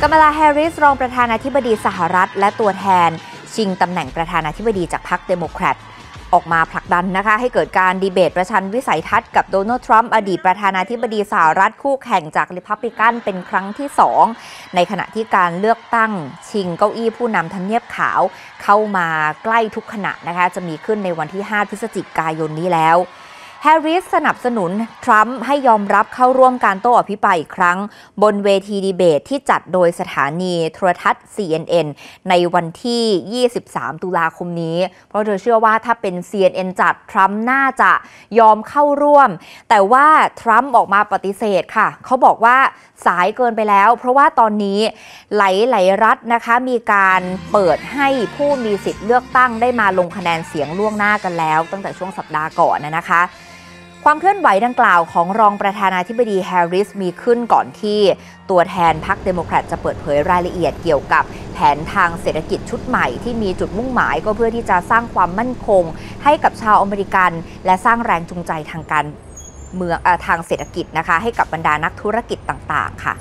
กามาลา แฮร์ริสรองประธานาธิบดีสหรัฐและตัวแทนชิงตำแหน่งประธานาธิบดีจากพรรคเดโมแครตออกมาผลักดันนะคะให้เกิดการดีเบตประชันวิสัยทัศน์กับโดนัลด์ทรัมป์อดีตประธานาธิบดีสหรัฐคู่แข่งจากริพับลิกันเป็นครั้งที่2ในขณะที่การเลือกตั้งชิงเก้าอี้ผู้นำทำเนียบขาวเข้ามาใกล้ทุกขณะนะคะจะมีขึ้นในวันที่5พฤศจิกายนนี้แล้วแฮร์ริสสนับสนุนทรัมป์ให้ยอมรับเข้าร่วมการโต้อภิปรายอีกครั้งบนเวทีดีเบตที่จัดโดยสถานีโทรทัศน์ CNN ในวันที่23ตุลาคมนี้เพราะเธอเชื่อว่าถ้าเป็น CNN จัดทรัมป์น่าจะยอมเข้าร่วมแต่ว่าทรัมป์ออกมาปฏิเสธค่ะเขาบอกว่าสายเกินไปแล้วเพราะว่าตอนนี้หลายรัฐนะคะมีการเปิดให้ผู้มีสิทธิ์เลือกตั้งได้มาลงคะแนนเสียงล่วงหน้ากันแล้วตั้งแต่ช่วงสัปดาห์ก่อนนะคะความเคลื่อนไหวดังกล่าวของรองประธานาธิบดีแฮร์ริสมีขึ้นก่อนที่ตัวแทนพรรคเดโมแครตจะเปิดเผยรายละเอียดเกี่ยวกับแผนทางเศรษฐกิจชุดใหม่ที่มีจุดมุ่งหมายก็เพื่อที่จะสร้างความมั่นคงให้กับชาวอเมริกันและสร้างแรงจูงใจทางการเมืองทางเศรษฐกิจนะคะให้กับบรรดานักธุรกิจต่างๆค่ะ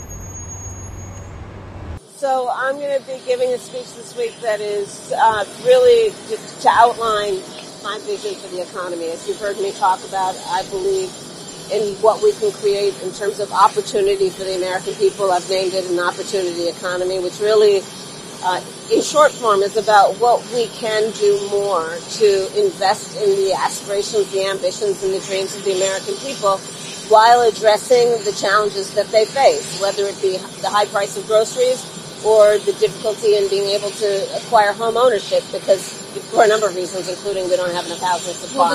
So I'm going to be giving a speech this week that is really to outline my vision for the economy. As you've heard me talk about, I believe in what we can create in terms of opportunity for the American people. I've named it an opportunity economy, which really, in short form, is about what we can do more to invest in the aspirations, the ambitions, and the dreams of the American people while addressing the challenges that they face, whether it be the high price of groceries or the difficulty in being able to acquire home ownership because for a number of reasons, including we don't have enough housing supply.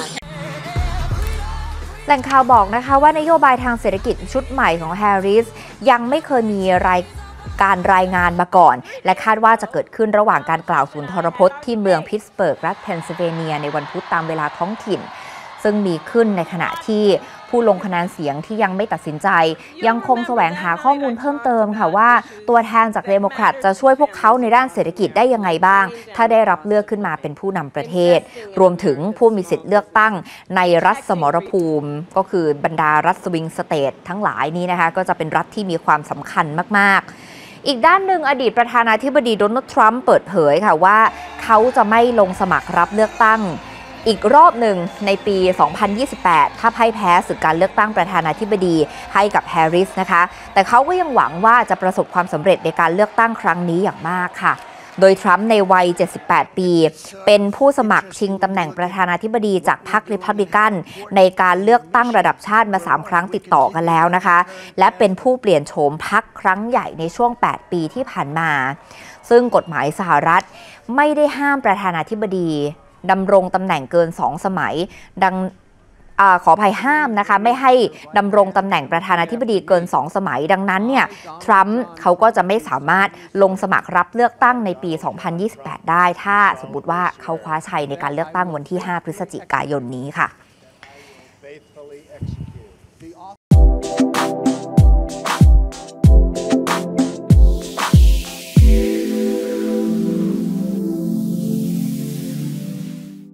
แหล่งข่าวบอกนะคะว่านโยบายทางเศรษฐกิจชุดใหม่ของแฮร์ริสยังไม่เคยมีรายงานมาก่อนและคาดว่าจะเกิดขึ้นระหว่างการกล่าวสุนทรพจน์ที่เมืองพิตต์สเบิร์กรัฐเพนซิลเวเนียในวันพุธตามเวลาท้องถิ่นซึ่งมีขึ้นในขณะที่ผู้ลงคะแนนเสียงที่ยังไม่ตัดสินใจยังคงแสวงหาข้อมูลเพิ่มเติมค่ะว่าตัวแทนจากเดโมแครตจะช่วยพวกเขาในด้านเศรษฐกิจได้ยังไงบ้างถ้าได้รับเลือกขึ้นมาเป็นผู้นำประเทศรวมถึงผู้มีสิทธิ์เลือกตั้งในรัฐสมรภูมิก็คือบรรดารัฐสวิงสเตททั้งหลายนี้นะคะก็จะเป็นรัฐที่มีความสำคัญมากๆอีกด้านหนึ่งอดีตประธานาธิบดีโดนัลด์ทรัมป์เปิดเผยค่ะว่าเขาจะไม่ลงสมัครรับเลือกตั้งอีกรอบหนึ่งในปี 2028 ถ้าพ่ายแพ้ศึกการเลือกตั้งประธานาธิบดีให้กับแฮร์ริสนะคะแต่เขาก็ยังหวังว่าจะประสบความสำเร็จในการเลือกตั้งครั้งนี้อย่างมากค่ะโดยทรัมป์ในวัย 78 ปีเป็นผู้สมัครชิงตำแหน่งประธานาธิบดีจากพรรคริพับลิกันในการเลือกตั้งระดับชาติมา 3 ครั้งติดต่อกันแล้วนะคะและเป็นผู้เปลี่ยนโฉมพรรคครั้งใหญ่ในช่วง 8 ปีที่ผ่านมาซึ่งกฎหมายสหรัฐไม่ได้ห้ามประธานาธิบดีดำรงตำแหน่งเกิน2 สมัยขออภัยห้ามนะคะไม่ให้ดำรงตำแหน่งประธานาธิบดีเกิน2 สมัยดังนั้นเนี่ยทรัมป์เขาก็จะไม่สามารถลงสมัครรับเลือกตั้งในปี 2028 ได้ถ้าสมมุติว่าเขาคว้าชัยในการเลือกตั้งวันที่5 พฤศจิกายนนี้ค่ะ